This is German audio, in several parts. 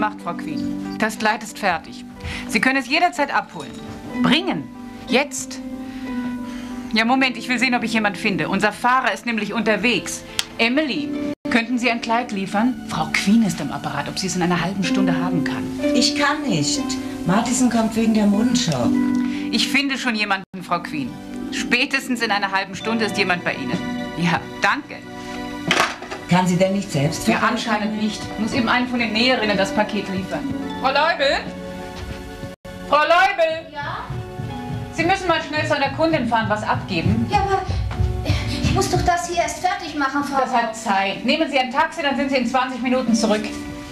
gemacht, Frau Queen. Das Kleid ist fertig. Sie können es jederzeit abholen. Bringen. Jetzt. Ja, Moment, ich will sehen, ob ich jemand finde. Unser Fahrer ist nämlich unterwegs. Emily, könnten Sie ein Kleid liefern? Frau Queen ist im Apparat, ob sie es in einer halben Stunde haben kann. Ich kann nicht. Martison kommt wegen der Modenschau. Ich finde schon jemanden, Frau Queen. Spätestens in einer halben Stunde ist jemand bei Ihnen. Ja, danke. Kann sie denn nicht selbst Ja, anscheinend nicht. Muss eben einen von den Näherinnen das Paket liefern. Frau Leubel? Frau Leubel? Ja? Sie müssen mal schnell zu einer Kundin fahren, was abgeben. Ja, aber ich muss doch das hier erst fertig machen, Frau. Das hat Zeit. Nehmen Sie ein Taxi, dann sind Sie in 20 Minuten zurück.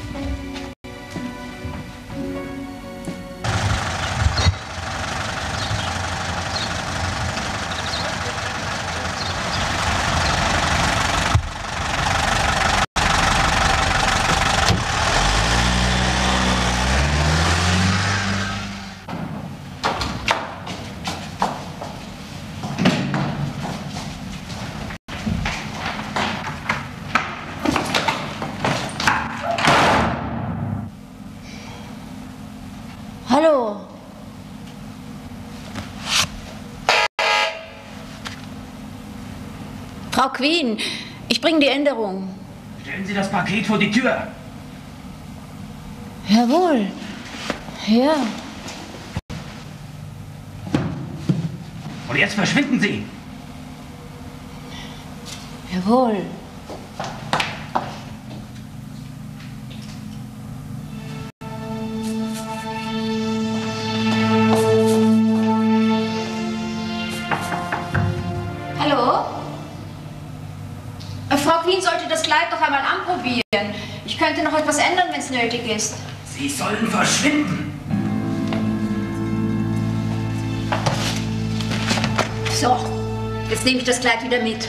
Hallo. Frau Queen, ich bringe die Änderung. Stellen Sie das Paket vor die Tür. Jawohl. Ja. Und jetzt verschwinden Sie. Jawohl. Hallo? Frau Queen sollte das Kleid noch einmal anprobieren. Ich könnte noch etwas ändern, wenn es nötig ist. Sie sollen verschwinden. So, jetzt nehme ich das Kleid wieder mit.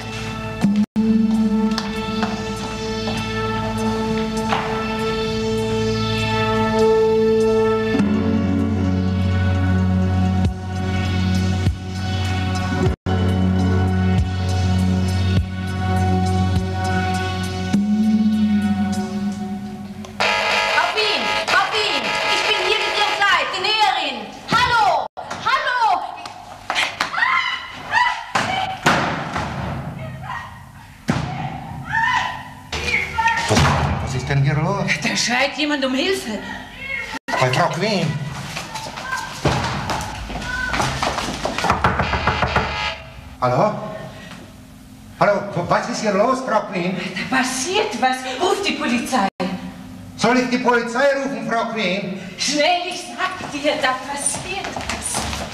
Was ist denn hier los? Da schreit jemand um Hilfe. Bei Frau Queen. Hallo? Hallo, was ist hier los, Frau Queen? Da passiert was. Ruf die Polizei. Soll ich die Polizei rufen, Frau Queen? Schnell, ich sag dir, da passiert was.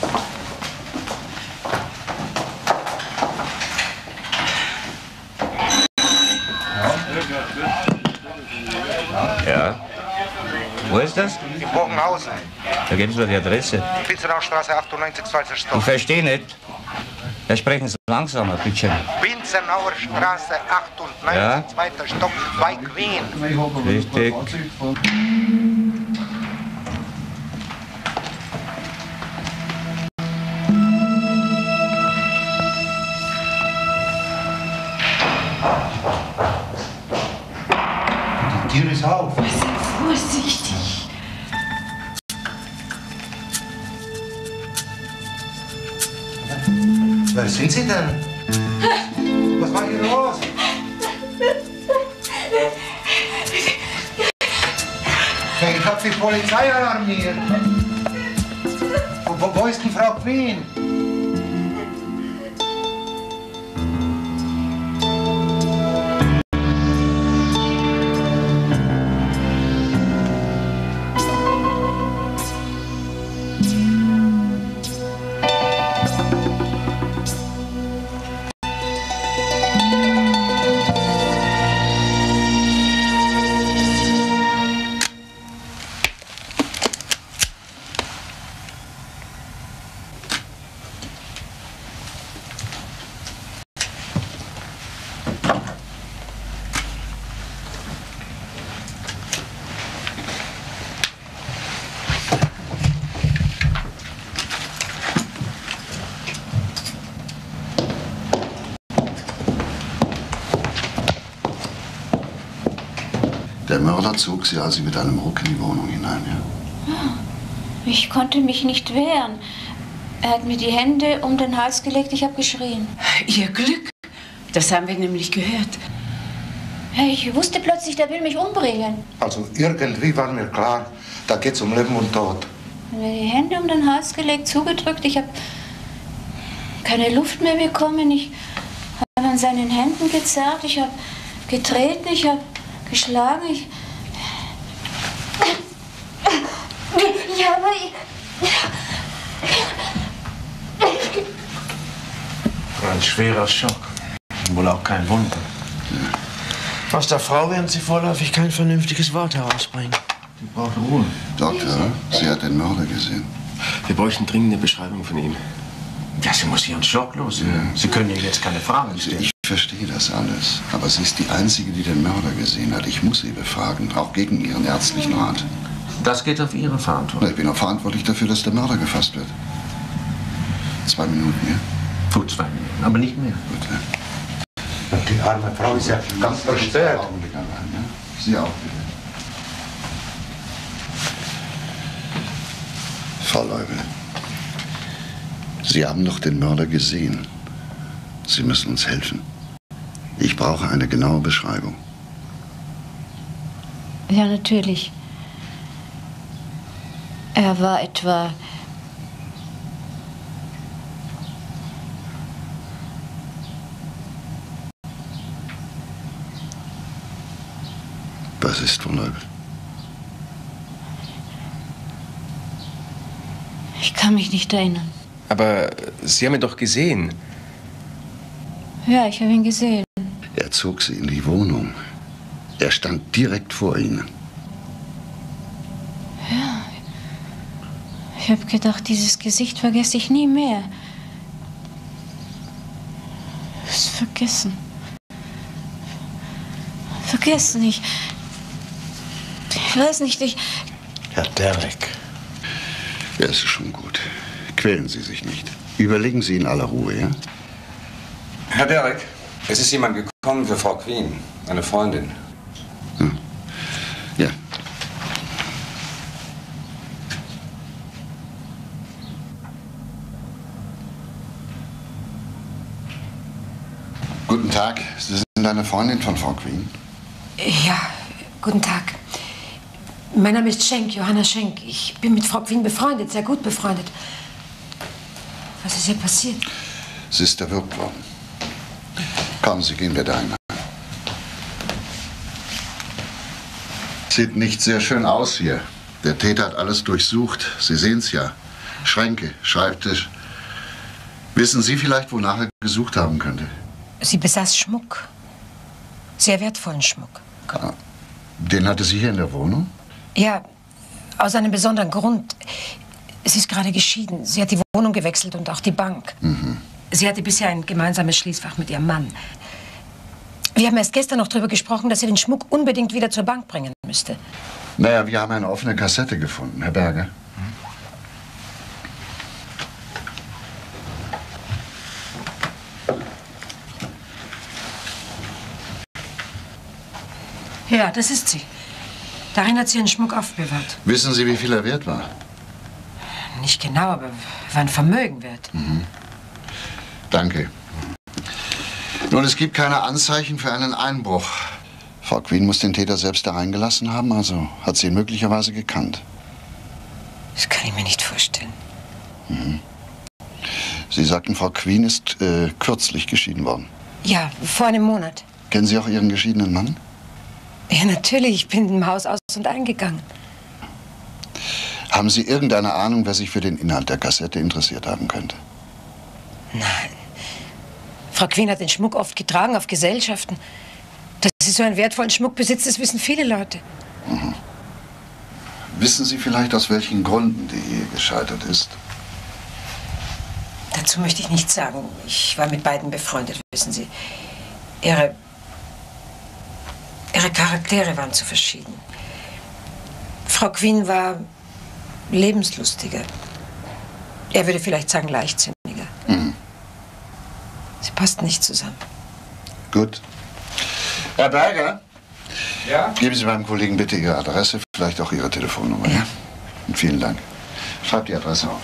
Ja. Wo ist das? In Bogenhausen. Da geben Sie mir die Adresse. Pinzenaustraße 98, zweiter Stock. Ich verstehe nicht. Ja, sprechen Sie langsamer, bitte. Pinzenauer Straße 98, Ja? zweiter Stock, bei Queen. Richtig. Die Tür ist auf. Sei vorsichtig. Wer sind Sie denn? Was war hier los? Ja, ich hab die Polizei alarmiert. Wo ist denn Frau Queen? Mörder zog Sie also mit einem Ruck in die Wohnung hinein, ja? Ja, ich konnte mich nicht wehren. Er hat mir die Hände um den Hals gelegt, ich habe geschrien. Ihr Glück. Das haben wir nämlich gehört. Ja, ich wusste plötzlich, der will mich umbringen. Also irgendwie war mir klar, da geht's um Leben und Tod. Er hat mir die Hände um den Hals gelegt, zugedrückt. Ich habe keine Luft mehr bekommen. Ich habe an seinen Händen gezerrt, ich habe getreten, ich habe geschlagen. Ja, aber Ein schwerer Schock. Wohl auch kein Wunder. Aus der Frau werden Sie vorläufig kein vernünftiges Wort herausbringen. Die braucht Ruhe. Doktor, Sie hat den Mörder gesehen. Wir bräuchten dringend eine Beschreibung von ihm. Ja, Sie muss Ihren Schock loswerden. Sie können ihr jetzt keine Fragen stellen. Ich verstehe das alles. Aber sie ist die Einzige, die den Mörder gesehen hat. Ich muss sie befragen, auch gegen Ihren ärztlichen Rat. Das geht auf Ihre Verantwortung. Ich bin auch verantwortlich dafür, dass der Mörder gefasst wird. 2 Minuten, ja? Gut, 2 Minuten, aber nicht mehr. Gut, ja. Die arme Frau ist ja ganz verstört. Augenblick allein, ja? Sie auch, bitte. Frau Leubel, Sie haben doch den Mörder gesehen. Sie müssen uns helfen. Ich brauche eine genaue Beschreibung. ja, natürlich. Er war etwa Was ist, Frau Leubel? Ich kann mich nicht erinnern. Aber Sie haben ihn doch gesehen. Ja, ich habe ihn gesehen. Er zog sie in die Wohnung. Er stand direkt vor Ihnen. Ja. Ich habe gedacht, dieses Gesicht vergesse ich nie mehr. Es ist vergessen. Vergessen, ich weiß nicht, Herr Derek. Ja, es ist schon gut. Quälen Sie sich nicht. Überlegen Sie in aller Ruhe, ja? Herr Derek, es ist jemand gekommen für Frau Queen, eine Freundin. Ja. Guten Tag. Sie sind eine Freundin von Frau Queen? Ja, guten Tag. Mein Name ist Schenk, Johanna Schenk. Ich bin mit Frau Queen befreundet, sehr gut befreundet. Was ist hier passiert? Sie ist erwürgt worden. Kommen Sie, gehen wir da hinein. Sieht nicht sehr schön aus hier. Der Täter hat alles durchsucht. Sie sehen es ja. Schränke, Schreibtisch. Wissen Sie vielleicht, wonach er gesucht haben könnte? Sie besaß Schmuck. Sehr wertvollen Schmuck. Ja. Den hatte sie hier in der Wohnung? Ja, aus einem besonderen Grund. Sie ist gerade geschieden. Sie hat die Wohnung gewechselt und auch die Bank. Mhm. Sie hatte bisher ein gemeinsames Schließfach mit ihrem Mann. Wir haben erst gestern noch darüber gesprochen, dass sie den Schmuck unbedingt wieder zur Bank bringen müsste. Naja, wir haben eine offene Kassette gefunden, Herr Berger. Ja, das ist sie. Darin hat sie ihren Schmuck aufbewahrt. Wissen Sie, wie viel er wert war? Nicht genau, aber war ein Vermögen wert. Mhm. Danke. Nun, es gibt keine Anzeichen für einen Einbruch. Frau Queen muss den Täter selbst da reingelassen haben, also hat sie ihn möglicherweise gekannt. Das kann ich mir nicht vorstellen. Mhm. Sie sagten, Frau Queen ist kürzlich geschieden worden. Ja, vor einem Monat. Kennen Sie auch Ihren geschiedenen Mann? Ja, natürlich. Ich bin im Haus aus- und eingegangen. Haben Sie irgendeine Ahnung, wer sich für den Inhalt der Kassette interessiert haben könnte? Nein. Frau Queen hat den Schmuck oft getragen auf Gesellschaften. Dass sie so einen wertvollen Schmuck besitzt, das wissen viele Leute. Mhm. Wissen Sie vielleicht, aus welchen Gründen die Ehe gescheitert ist? Dazu möchte ich nichts sagen. Ich war mit beiden befreundet, wissen Sie. Ihre Charaktere waren zu verschieden. Frau Queen war lebenslustiger. Er würde vielleicht sagen leichtsinniger. Mhm. Sie passten nicht zusammen. Gut. Herr Berger, Ja? Geben Sie meinem Kollegen bitte Ihre Adresse, vielleicht auch Ihre Telefonnummer. Ja. Und vielen Dank. Schreibt die Adresse auf.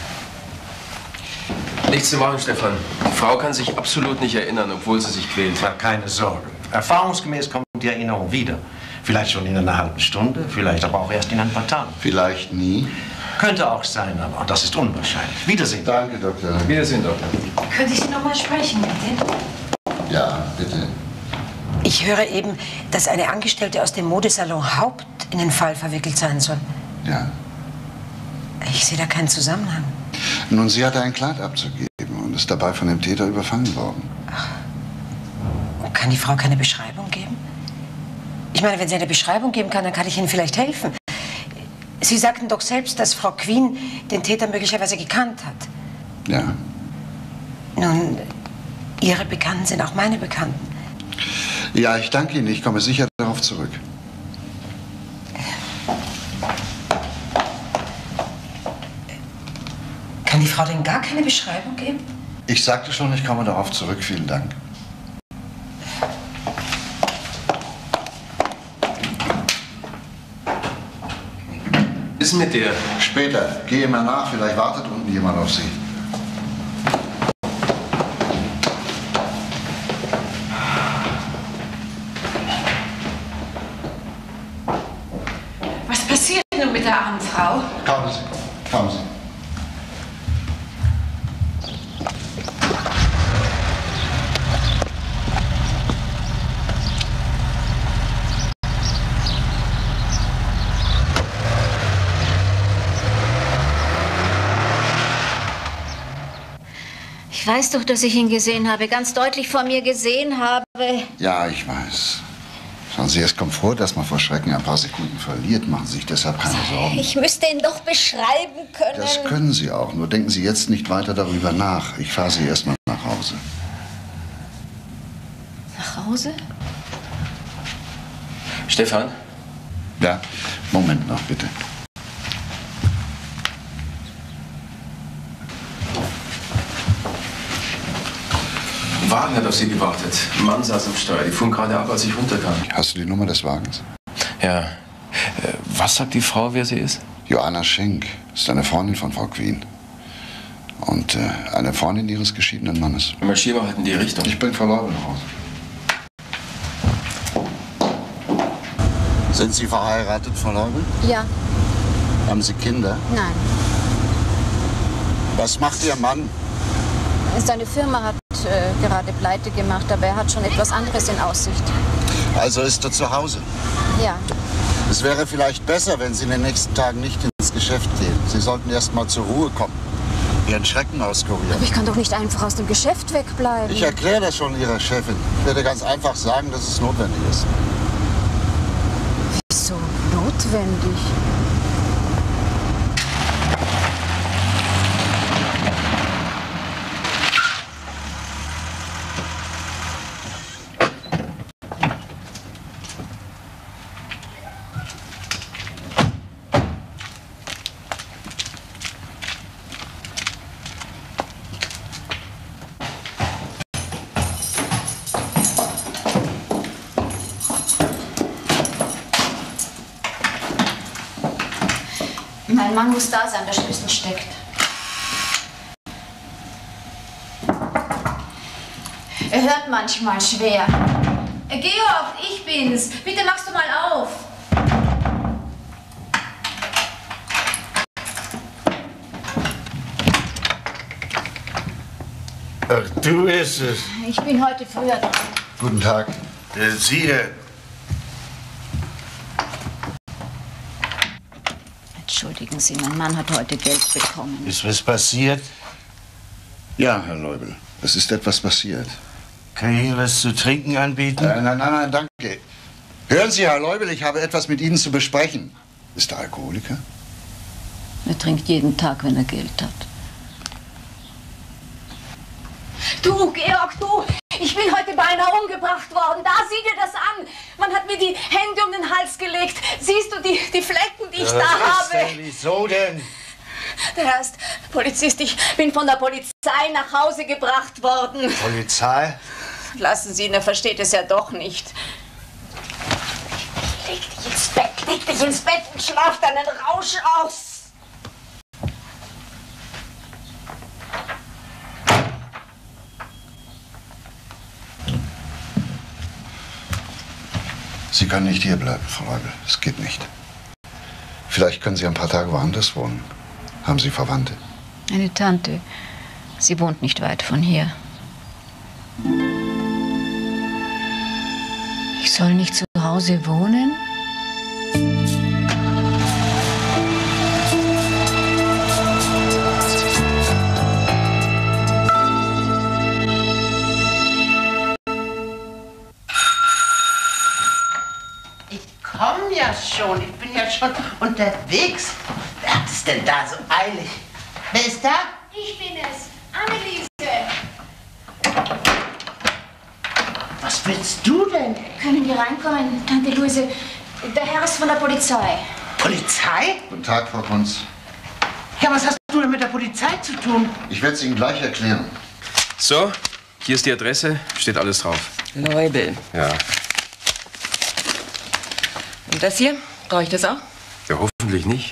Nichts zu machen, Stefan. Die Frau kann sich absolut nicht erinnern, obwohl sie sich quält. Ja, keine Sorge. Erfahrungsgemäß kommt die Erinnerung wieder. Vielleicht schon in einer halben Stunde, vielleicht aber auch erst in ein paar Tagen. Vielleicht nie. Könnte auch sein, aber das ist unwahrscheinlich. Wiedersehen. Danke, Doktor. Wiedersehen, Doktor. Könnte ich Sie noch mal sprechen, bitte? Ja, bitte. Ich höre eben, dass eine Angestellte aus dem Modesalon Haupt in den Fall verwickelt sein soll. Ja. Ich sehe da keinen Zusammenhang. Nun, sie hatte ein Kleid abzugeben und ist dabei von dem Täter überfangen worden. Ach. Kann die Frau keine Beschreibung geben? Ich meine, wenn sie eine Beschreibung geben kann, dann kann ich Ihnen vielleicht helfen. Sie sagten doch selbst, dass Frau Queen den Täter möglicherweise gekannt hat. Ja. Nun, Ihre Bekannten sind auch meine Bekannten. Ja, ich danke Ihnen. Ich komme sicher darauf zurück. Kann die Frau denn gar keine Beschreibung geben? Ich sagte schon, ich komme darauf zurück. Vielen Dank. Was ist mit dir? Später. Gehe mal nach. Vielleicht wartet unten jemand auf Sie. Was passiert nun mit der armen Frau? Kommen Sie. Kommen Sie. Ich weiß doch, dass ich ihn gesehen habe, ganz deutlich vor mir gesehen habe. Ja, ich weiß. Schauen Sie, es kommt vor, dass man vor Schrecken ein paar Sekunden verliert. Machen Sie sich deshalb keine Sorgen. Ich müsste ihn doch beschreiben können. Das können Sie auch. Nur denken Sie jetzt nicht weiter darüber nach. Ich fahre Sie erst mal nach Hause. Nach Hause? Stefan? Ja, Moment noch, bitte. Ein Wagen hat auf Sie gewartet. Ein Mann saß am Steuer. Die fuhren gerade ab, als ich runterkam. Hast du die Nummer des Wagens? Ja. Was sagt die Frau, wer sie ist? Johanna Schenk ist eine Freundin von Frau Queen. Und eine Freundin ihres geschiedenen Mannes. Marschier mal halt in die Richtung. Ich bring Frau Leubel nach Hause. Sind Sie verheiratet, Frau Leubel? Ja. Haben Sie Kinder? Nein. Was macht Ihr Mann? Seine Firma hat gerade pleite gemacht, aber er hat schon etwas anderes in Aussicht. Also ist er zu Hause? Ja. Es wäre vielleicht besser, wenn Sie in den nächsten Tagen nicht ins Geschäft gehen. Sie sollten erst mal zur Ruhe kommen. Ihren Schrecken auskurieren. Aber ich kann doch nicht einfach aus dem Geschäft wegbleiben. Ich erkläre das schon Ihrer Chefin. Ich werde ganz einfach sagen, dass es notwendig ist. Wieso notwendig? Mein Mann muss da sein, der Schlüssel steckt. Er hört manchmal schwer. Georg, ich bin's. Bitte machst du mal auf. Ach, du bist es. Ich bin heute früher dran. Guten Tag. Sie hier. Entschuldigen Sie, mein Mann hat heute Geld bekommen. Ist was passiert? Ja, Herr Leubel. Es ist etwas passiert. Kann ich Ihnen was zu trinken anbieten? Nein, danke. Hören Sie, Herr Leubel, ich habe etwas mit Ihnen zu besprechen. Ist er Alkoholiker? Er trinkt jeden Tag, wenn er Geld hat. Du, Georg, du! Ich bin heute beinahe umgebracht worden. Da, sieh dir das an. Man hat mir die Hände um den Hals gelegt. Siehst du die Flecken, die ich da habe? Wieso denn? Der Herr ist Polizist. Ich bin von der Polizei nach Hause gebracht worden. Polizei? Lassen Sie ihn, er versteht es ja doch nicht. Leg dich ins Bett und schlaf deinen Rausch aus. Sie können nicht hier bleiben, Frau Leubel. Es geht nicht. Vielleicht können Sie ein paar Tage woanders wohnen. Haben Sie Verwandte? Eine Tante. Sie wohnt nicht weit von hier. Ich soll nicht zu Hause wohnen? Komm ja schon, ich bin ja schon unterwegs. Wer hat es denn da so eilig? Wer ist da? Ich bin es, Anneliese. Was willst du denn? Können wir reinkommen, Tante Luise? Der Herr ist von der Polizei. Polizei? Guten Tag, Frau Kunz. Ja, was hast du denn mit der Polizei zu tun? Ich werde es Ihnen gleich erklären. So, hier ist die Adresse, steht alles drauf. Leubel. Ja. Und das hier? Brauche ich das auch? Ja, hoffentlich nicht.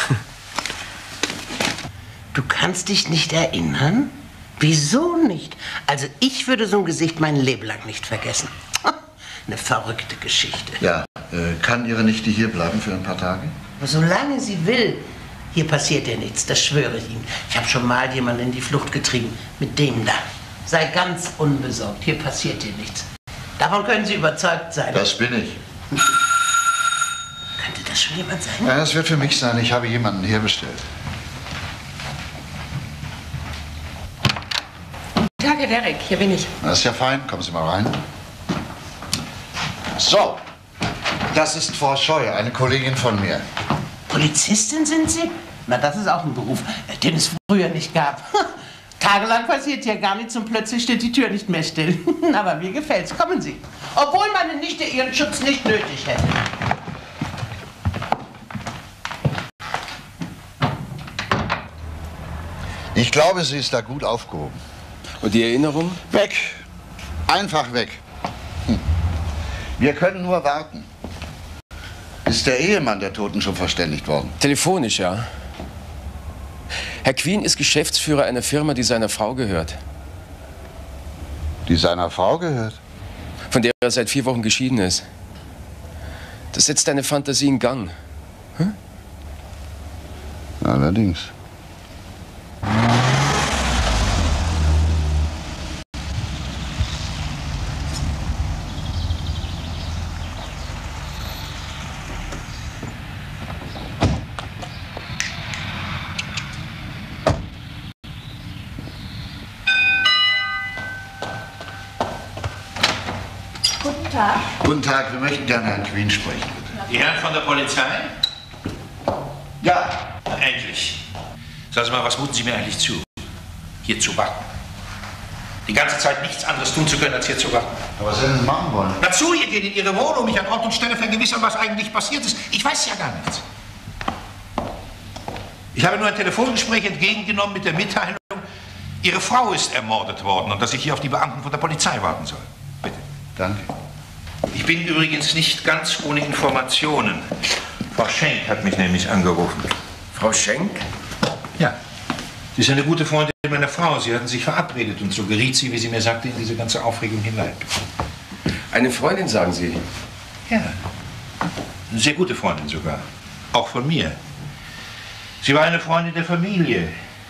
Du kannst dich nicht erinnern? Wieso nicht? Also ich würde so ein Gesicht mein Leben lang nicht vergessen. Eine verrückte Geschichte. Ja, kann Ihre Nichte hier bleiben für ein paar Tage? Aber solange sie will, hier passiert dir nichts, das schwöre ich Ihnen. Ich habe schon mal jemanden in die Flucht getrieben, mit dem da. Sei ganz unbesorgt, hier passiert dir nichts. Davon können Sie überzeugt sein. Das bin ich. Könnte das schon jemand sein? Ja, das wird für mich sein. Ich habe jemanden herbestellt. Guten Tag, Herr Derek, hier bin ich. Das ist ja fein. Kommen Sie mal rein. So, das ist Frau Scheuer, eine Kollegin von mir. Polizistin sind Sie? Na, das ist auch ein Beruf, den es früher nicht gab. Tagelang passiert hier gar nichts und plötzlich steht die Tür nicht mehr still. Aber mir gefällt's. Kommen Sie. Obwohl meine Nichte Ihren Schutz nicht nötig hätte. Ich glaube, sie ist da gut aufgehoben. Und die Erinnerung? Weg. Einfach weg. Wir können nur warten. Ist der Ehemann der Toten schon verständigt worden? Telefonisch, ja. Herr Queen ist Geschäftsführer einer Firma, die seiner Frau gehört. Die seiner Frau gehört? Von der er seit 4 Wochen geschieden ist. Das setzt deine Fantasie in Gang. Hm? Allerdings. Guten Tag. Guten Tag, wir möchten gerne Herrn Queen sprechen, bitte. Die Herren von der Polizei? Ja. Endlich. Sagen Sie mal, was muten Sie mir eigentlich zu? Hier zu warten. Die ganze Zeit nichts anderes tun zu können, als hier zu warten. Aber was sollen Sie machen wollen? Dazu, ihr geht in Ihre Wohnung, mich an Ort und Stelle vergewissern, was eigentlich passiert ist. Ich weiß ja gar nichts. Ich habe nur ein Telefongespräch entgegengenommen mit der Mitteilung, Ihre Frau ist ermordet worden und dass ich hier auf die Beamten von der Polizei warten soll. Bitte. Danke. Ich bin übrigens nicht ganz ohne Informationen. Frau Schenk hat mich nämlich angerufen. Frau Schenk? Ja. Sie ist eine gute Freundin meiner Frau. Sie hatten sich verabredet und so geriet sie, wie sie mir sagte, in diese ganze Aufregung hinein. Eine Freundin, sagen Sie? Ja. Eine sehr gute Freundin sogar. Auch von mir. Sie war eine Freundin der Familie.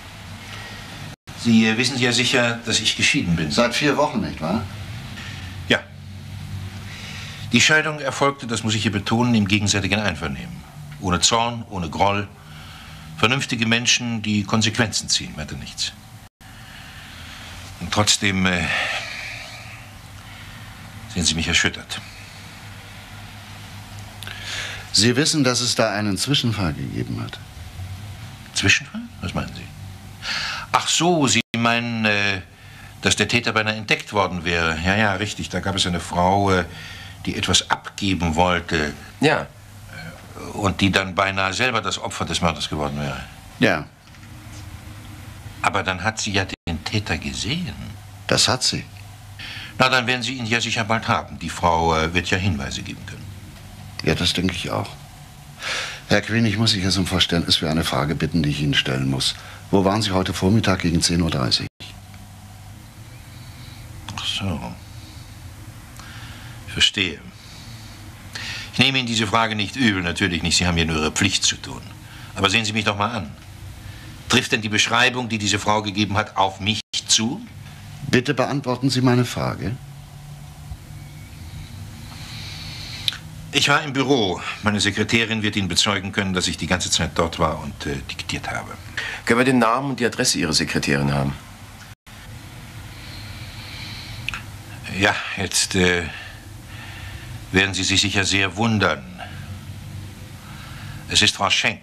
Sie wissen ja sicher, dass ich geschieden bin. Seit 4 Wochen, nicht wahr? Ja. Die Scheidung erfolgte, das muss ich hier betonen, im gegenseitigen Einvernehmen. Ohne Zorn, ohne Groll. Vernünftige Menschen, die Konsequenzen ziehen, weiter nichts. Und trotzdem sehen Sie mich erschüttert. Sie wissen, dass es da einen Zwischenfall gegeben hat. Zwischenfall? Was meinen Sie? Ach so, Sie meinen, dass der Täter beinahe entdeckt worden wäre. Ja, ja, richtig. Da gab es eine Frau, die etwas abgeben wollte. Ja. Und die dann beinahe selber das Opfer des Mörders geworden wäre. Ja. Aber dann hat sie ja den Täter gesehen. Das hat sie. Na, dann werden Sie ihn ja sicher bald haben. Die Frau wird ja Hinweise geben können. Ja, das denke ich auch. Herr Queen, ich muss Sie jetzt um Verständnis für eine Frage bitten, die ich Ihnen stellen muss. Wo waren Sie heute Vormittag gegen 10:30 Uhr? Ach so. Ich verstehe. Ich nehme Ihnen diese Frage nicht übel, natürlich nicht. Sie haben ja nur Ihre Pflicht zu tun. Aber sehen Sie mich doch mal an. Trifft denn die Beschreibung, die diese Frau gegeben hat, auf mich zu? Bitte beantworten Sie meine Frage. Ich war im Büro. Meine Sekretärin wird Ihnen bezeugen können, dass ich die ganze Zeit dort war und diktiert habe. Können wir den Namen und die Adresse Ihrer Sekretärin haben? Ja, jetzt werden Sie sich sicher sehr wundern. Es ist Frau Schenk.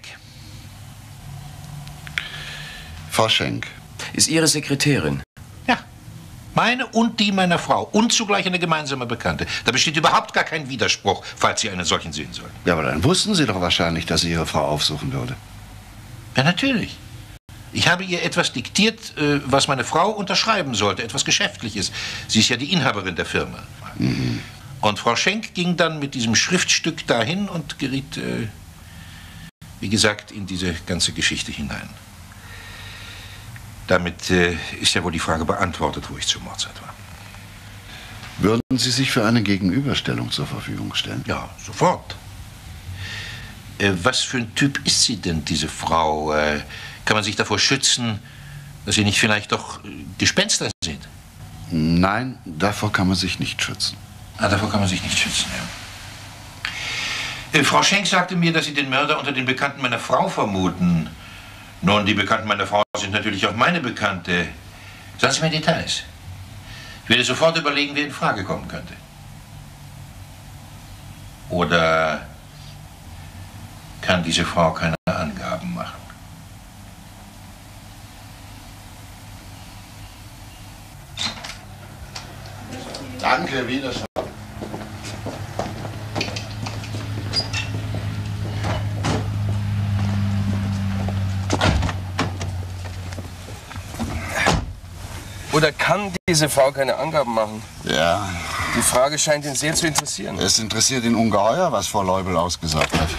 Frau Schenk. Ist Ihre Sekretärin? Ja, meine und die meiner Frau. Und zugleich eine gemeinsame Bekannte. Da besteht überhaupt gar kein Widerspruch, falls Sie einen solchen sehen sollen. Ja, aber dann wussten Sie doch wahrscheinlich, dass sie Ihre Frau aufsuchen würde. Ja, natürlich. Ich habe ihr etwas diktiert, was meine Frau unterschreiben sollte, etwas Geschäftliches. Sie ist ja die Inhaberin der Firma. Mhm. Und Frau Schenk ging dann mit diesem Schriftstück dahin und geriet, wie gesagt, in diese ganze Geschichte hinein. Damit ist ja wohl die Frage beantwortet, wo ich zur Mordzeit war. Würden Sie sich für eine Gegenüberstellung zur Verfügung stellen? Ja, sofort. Was für ein Typ ist sie denn, diese Frau? Kann man sich davor schützen, dass sie nicht vielleicht doch Gespenster sind? Nein, davor kann man sich nicht schützen. Ah, davor kann man sich nicht schützen, ja. Frau Schenk sagte mir, dass Sie den Mörder unter den Bekannten meiner Frau vermuten. Nun, die Bekannten meiner Frau sind natürlich auch meine Bekannte. Sagen Sie mir Details. Ich werde sofort überlegen, wer in Frage kommen könnte. Oder kann diese Frau keine Angaben machen? Danke, Wiedersehen. Oder kann diese Frau keine Angaben machen? Ja. Die Frage scheint ihn sehr zu interessieren. Es interessiert ihn ungeheuer, was Frau Leubel ausgesagt hat.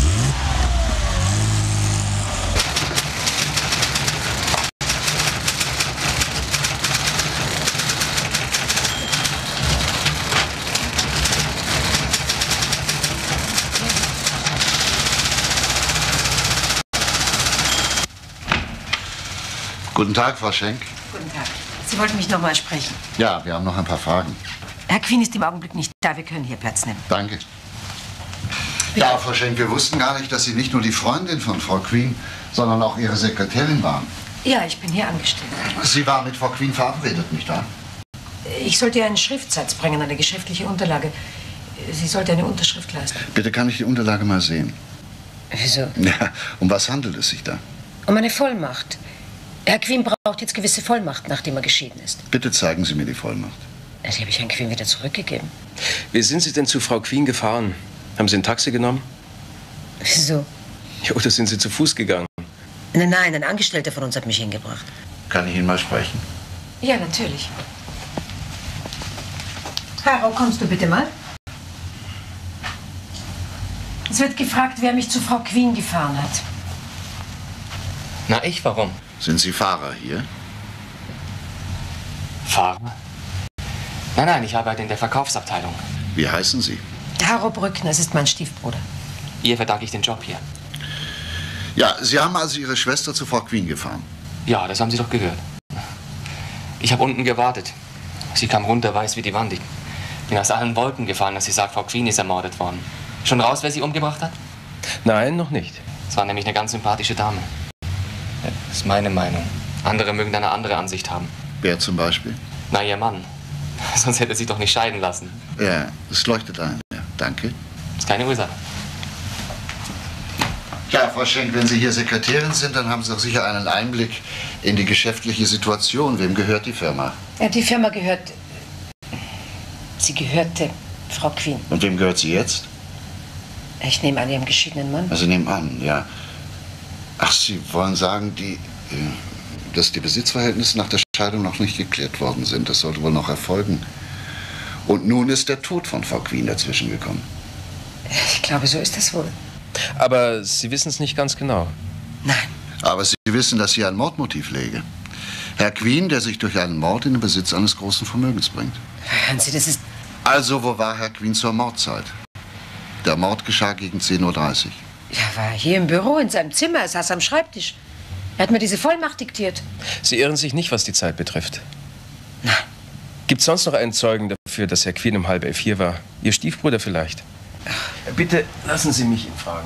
Guten Tag, Frau Schenk. Guten Tag. Sie wollten mich noch mal sprechen. Ja, wir haben noch ein paar Fragen. Herr Queen ist im Augenblick nicht da. Wir können hier Platz nehmen. Danke. Ja, Frau Schenk, wir wussten gar nicht, dass Sie nicht nur die Freundin von Frau Queen, sondern auch Ihre Sekretärin waren. Ja, ich bin hier angestellt. Sie war mit Frau Queen verabredet, nicht wahr? Ich sollte ihr einen Schriftsatz bringen, eine geschäftliche Unterlage. Sie sollte eine Unterschrift leisten. Bitte, kann ich die Unterlage mal sehen? Wieso? Ja, um was handelt es sich da? Um eine Vollmacht. Herr Queen braucht jetzt gewisse Vollmacht, nachdem er geschieden ist. Bitte zeigen Sie mir die Vollmacht. Die habe ich Herrn Queen wieder zurückgegeben. Wie sind Sie denn zu Frau Queen gefahren? Haben Sie ein Taxi genommen? Wieso? Ja, oder sind Sie zu Fuß gegangen? Nein, ein Angestellter von uns hat mich hingebracht. Kann ich ihn mal sprechen? Ja, natürlich. Haro, kommst du bitte mal? Es wird gefragt, wer mich zu Frau Queen gefahren hat. Na, ich? Warum? Sind Sie Fahrer hier? Fahrer? Nein, ich arbeite in der Verkaufsabteilung. Wie heißen Sie? Haro Brückner, es ist mein Stiefbruder. Ihr verdanke ich den Job hier. Ja, Sie haben also Ihre Schwester zu Frau Queen gefahren? Ja, das haben Sie doch gehört. Ich habe unten gewartet. Sie kam runter, weiß wie die Wand. Ich bin aus allen Wolken gefallen, dass sie sagt, Frau Queen ist ermordet worden. Schon raus, wer sie umgebracht hat? Nein, noch nicht. Es war nämlich eine ganz sympathische Dame. Das ist meine Meinung. Andere mögen eine andere Ansicht haben. Wer zum Beispiel? Na, ihr Mann. Sonst hätte er sich doch nicht scheiden lassen. Ja, es leuchtet ein. Ja, danke. Das ist keine Ursache. Ja, Frau Schenk, wenn Sie hier Sekretärin sind, dann haben Sie doch sicher einen Einblick in die geschäftliche Situation. Wem gehört die Firma? Ja, die Firma gehört... Sie gehörte Frau Queen. Und wem gehört sie jetzt? Ich nehme an, Ihrem geschiedenen Mann. Also nehmen an, ja. Ach, Sie wollen sagen, dass die Besitzverhältnisse nach der Scheidung noch nicht geklärt worden sind. Das sollte wohl noch erfolgen. Und nun ist der Tod von Frau Queen dazwischen gekommen. Ich glaube, so ist es wohl. Aber Sie wissen es nicht ganz genau. Nein. Aber Sie wissen, dass hier ein Mordmotiv läge. Herr Queen, der sich durch einen Mord in den Besitz eines großen Vermögens bringt. Hören Sie, das ist... Also, wo war Herr Queen zur Mordzeit? Der Mord geschah gegen 10:30 Uhr. Er war hier im Büro, in seinem Zimmer. Er saß am Schreibtisch. Er hat mir diese Vollmacht diktiert. Sie irren sich nicht, was die Zeit betrifft. Nein. Gibt es sonst noch einen Zeugen dafür, dass Herr Queen um 10:30 hier war? Ihr Stiefbruder vielleicht? Bitte lassen Sie mich ihn fragen.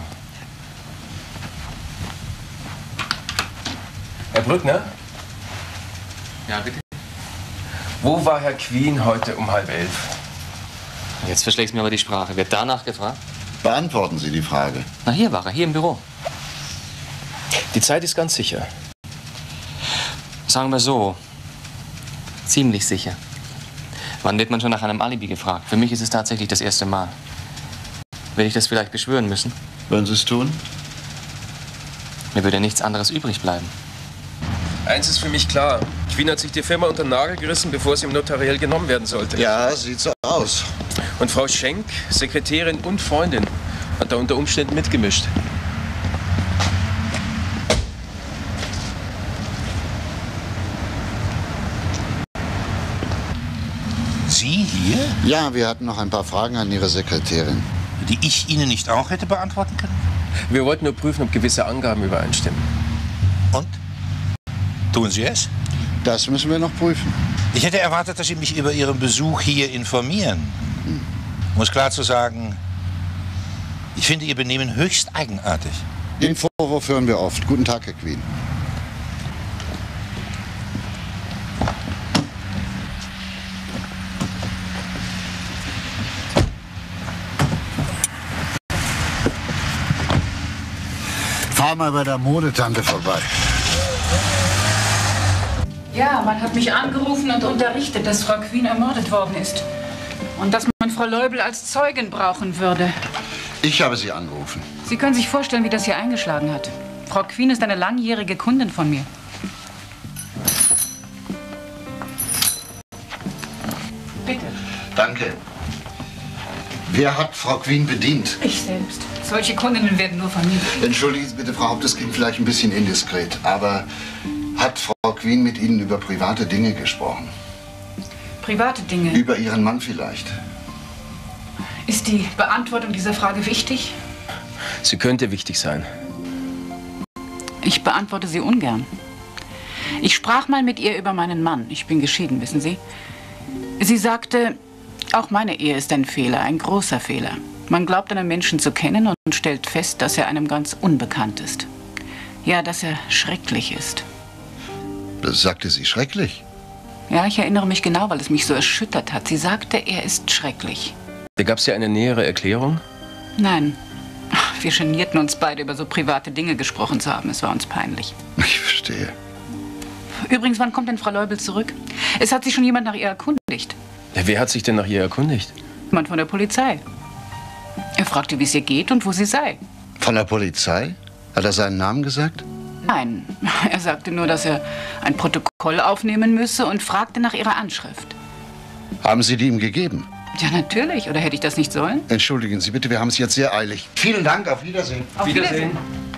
Herr Brückner? Ja, bitte. Wo war Herr Queen heute um 10:30? Jetzt verschlägst du mir aber die Sprache. Wird danach gefragt? Beantworten Sie die Frage. Na, hier war er, hier im Büro. Die Zeit ist ganz sicher. Sagen wir so, ziemlich sicher. Wann wird man schon nach einem Alibi gefragt? Für mich ist es tatsächlich das erste Mal. Will ich das vielleicht beschwören müssen? Würden Sie es tun? Mir würde nichts anderes übrig bleiben. Eins ist für mich klar. Queen hat sich die Firma unter den Nagel gerissen, bevor sie ihm notariell genommen werden sollte. Ja, sieht so aus. Und Frau Schenk, Sekretärin und Freundin, hat da unter Umständen mitgemischt. Sie hier? Ja, wir hatten noch ein paar Fragen an Ihre Sekretärin. Die ich Ihnen nicht auch hätte beantworten können? Wir wollten nur prüfen, ob gewisse Angaben übereinstimmen. Und? Tun Sie es? Das müssen wir noch prüfen. Ich hätte erwartet, dass Sie mich über Ihren Besuch hier informieren. Um es klar zu sagen, ich finde Ihr Benehmen höchst eigenartig. Den Vorwurf hören wir oft. Guten Tag, Herr Queen. Fahr mal bei der Modetante vorbei. Ja, man hat mich angerufen und unterrichtet, dass Frau Queen ermordet worden ist. Und dass man Frau Leubel als Zeugin brauchen würde. Ich habe Sie angerufen. Sie können sich vorstellen, wie das hier eingeschlagen hat. Frau Queen ist eine langjährige Kundin von mir. Bitte. Danke. Wer hat Frau Queen bedient? Ich selbst. Solche Kundinnen werden nur von mir. Entschuldigen Sie bitte, Frau Haupt, das klingt vielleicht ein bisschen indiskret, aber hat Frau Queen mit Ihnen über private Dinge gesprochen? Private Dinge? Über Ihren Mann vielleicht? Ist die Beantwortung dieser Frage wichtig? Sie könnte wichtig sein. Ich beantworte sie ungern. Ich sprach mal mit ihr über meinen Mann. Ich bin geschieden, wissen Sie. Sie sagte, auch meine Ehe ist ein Fehler, ein großer Fehler. Man glaubt einen Menschen zu kennen und stellt fest, dass er einem ganz unbekannt ist. Ja, dass er schrecklich ist. Das sagte sie schrecklich? Ja, ich erinnere mich genau, weil es mich so erschüttert hat. Sie sagte, er ist schrecklich. Da gab es ja eine nähere Erklärung? Nein. Wir genierten uns beide, über so private Dinge gesprochen zu haben. Es war uns peinlich. Ich verstehe. Übrigens, wann kommt denn Frau Leubel zurück? Es hat sich schon jemand nach ihr erkundigt. Ja, wer hat sich denn nach ihr erkundigt? Jemand von der Polizei. Er fragte, wie es ihr geht und wo sie sei. Von der Polizei? Hat er seinen Namen gesagt? Nein, er sagte nur, dass er ein Protokoll aufnehmen müsse und fragte nach ihrer Anschrift. Haben Sie die ihm gegeben? Ja, natürlich. Oder hätte ich das nicht sollen? Entschuldigen Sie bitte, wir haben es jetzt sehr eilig. Vielen Dank, auf Wiedersehen. Auf Wiedersehen.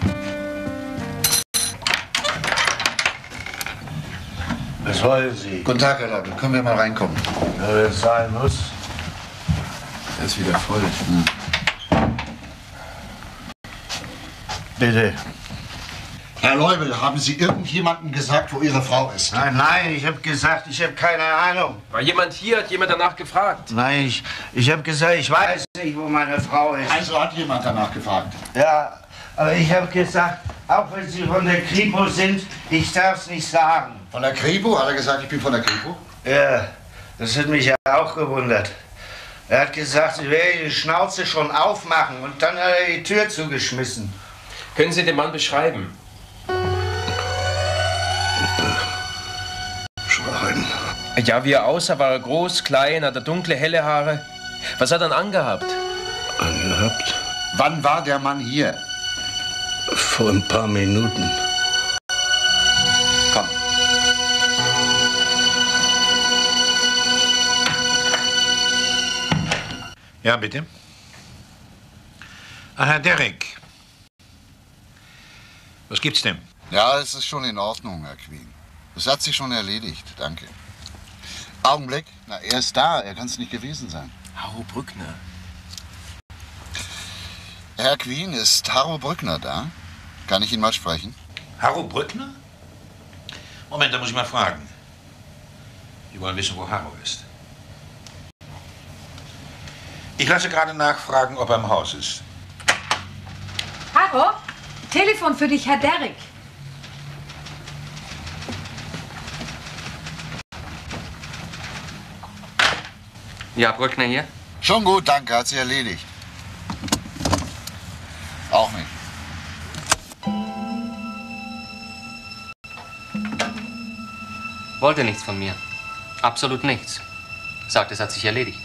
Was wollen Sie? Guten Tag, Herr Leubel. Können wir mal reinkommen? Ja, wenn es sein muss. Er ist wieder voll. Bitte. Herr Leubel, haben Sie irgendjemandem gesagt, wo Ihre Frau ist? Nein, ich habe gesagt, ich habe keine Ahnung. War jemand hier? Hat jemand danach gefragt? Nein, ich habe gesagt, ich weiß nicht, wo meine Frau ist. Also hat jemand danach gefragt? Ja, aber ich habe gesagt, auch wenn Sie von der Kripo sind, ich darf es nicht sagen. Von der Kripo? Hat er gesagt, ich bin von der Kripo? Ja, das hat mich ja auch gewundert. Er hat gesagt, ich werde die Schnauze schon aufmachen und dann hat er die Tür zugeschmissen. Können Sie den Mann beschreiben? Schwein. Ja, wie er aussah, war er groß, klein, hat er dunkle, helle Haare. Was hat er dann angehabt? Angehabt? Wann war der Mann hier? Vor ein paar Minuten. Komm. Ja, bitte. Herr Derrick. Was gibt's denn? Ja, es ist schon in Ordnung, Herr Queen. Es hat sich schon erledigt, danke. Augenblick. Na, er ist da. Er kann es nicht gewesen sein. Harro Brückner. Herr Queen, ist Harro Brückner da? Kann ich ihn mal sprechen? Harro Brückner? Moment, da muss ich mal fragen. Sie wollen wissen, wo Harro ist. Ich lasse gerade nachfragen, ob er im Haus ist. Harro, Telefon für dich, Herr Derrick. Ja, Brückner hier? Schon gut, danke. Hat sich erledigt. Auch nicht. Wollte nichts von mir. Absolut nichts. Sagt, es hat sich erledigt.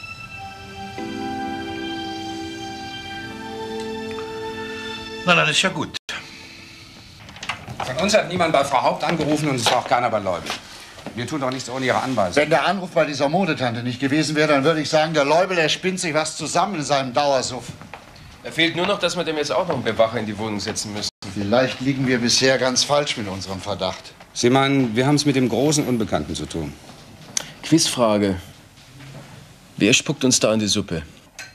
Na, dann ist ja gut. Von uns hat niemand bei Frau Haupt angerufen und es war auch keiner bei Leubel. Wir tun doch nichts ohne Ihre Anweisung. Wenn der Anruf bei dieser Modetante nicht gewesen wäre, dann würde ich sagen, der Leubel, der spinnt sich was zusammen in seinem Dauersuff. Da fehlt nur noch, dass wir dem jetzt auch noch einen Bewacher in die Wohnung setzen müssen. Vielleicht liegen wir bisher ganz falsch mit unserem Verdacht. Sie meinen, wir haben es mit dem großen Unbekannten zu tun? Quizfrage. Wer spuckt uns da in die Suppe?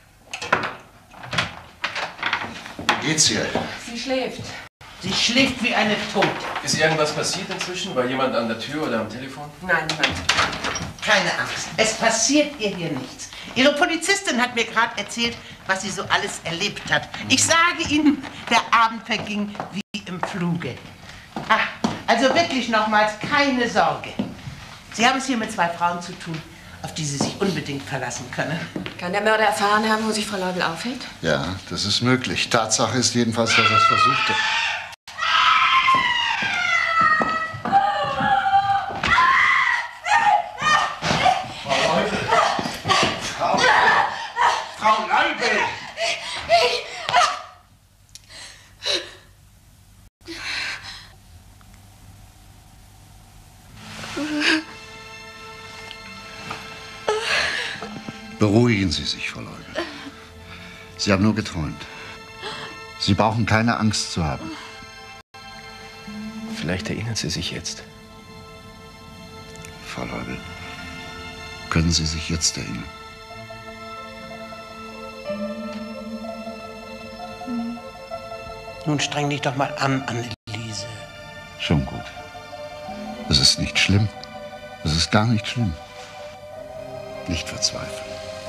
Wie geht's hier? Sie schläft. Sie schläft wie eine Tote. Ist irgendwas passiert inzwischen? War jemand an der Tür oder am Telefon? Nein, nein. Keine Angst. Es passiert ihr hier nichts. Ihre Polizistin hat mir gerade erzählt, was sie so alles erlebt hat. Ich sage Ihnen, der Abend verging wie im Fluge. Ach, also wirklich nochmals keine Sorge. Sie haben es hier mit zwei Frauen zu tun, auf die Sie sich unbedingt verlassen können. Kann der Mörder erfahren haben, wo sich Frau Leubel aufhält? Ja, das ist möglich. Tatsache ist jedenfalls, dass er es versuchte. Frau Leubel! Beruhigen Sie sich, Frau Leubel. Sie haben nur geträumt. Sie brauchen keine Angst zu haben. Vielleicht erinnert sie sich jetzt. Frau Leubel, können Sie sich jetzt erinnern? Nun streng dich doch mal an, Anneliese. Schon gut. Es ist nicht schlimm. Es ist gar nicht schlimm. Nicht verzweifeln.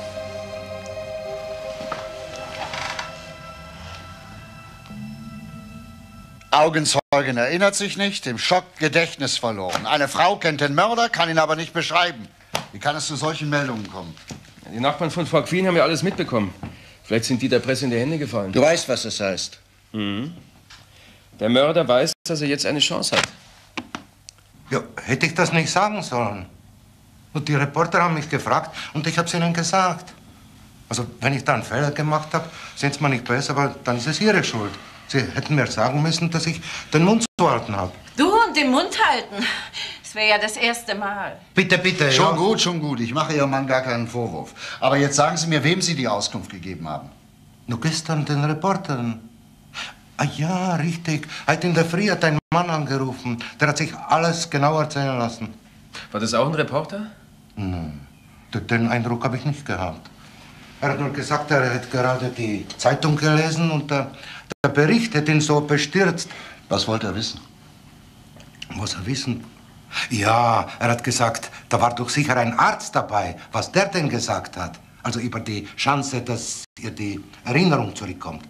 Augenzeugin erinnert sich nicht, im Schock Gedächtnis verloren. Eine Frau kennt den Mörder, kann ihn aber nicht beschreiben. Wie kann es zu solchen Meldungen kommen? Die Nachbarn von Frau Queen haben ja alles mitbekommen. Vielleicht sind die der Presse in die Hände gefallen. Du weißt, was das heißt. Mhm. Der Mörder weiß, dass er jetzt eine Chance hat. Ja, hätte ich das nicht sagen sollen? Und die Reporter haben mich gefragt und ich habe es ihnen gesagt. Also, wenn ich da einen Fehler gemacht habe, sind sie mir nicht böse, aber dann ist es ihre Schuld. Sie hätten mir sagen müssen, dass ich den Mund zu halten habe. Du und den Mund halten. Das wäre ja das erste Mal. Bitte, bitte. Schon gut, schon gut. Ich mache Ihrem Mann gar keinen Vorwurf. Aber jetzt sagen Sie mir, wem Sie die Auskunft gegeben haben. Nur gestern den Reportern. Ah ja, richtig. Heute in der Früh hat ein Mann angerufen. Der hat sich alles genau erzählen lassen. War das auch ein Reporter? Nein, den Eindruck habe ich nicht gehabt. Er hat nur gesagt, er hat gerade die Zeitung gelesen und der Bericht hat ihn so bestürzt. Was wollte er wissen? Was er wissen? Ja, er hat gesagt, da war doch sicher ein Arzt dabei. Was der denn gesagt hat? Also über die Chance, dass ihr die Erinnerung zurückkommt.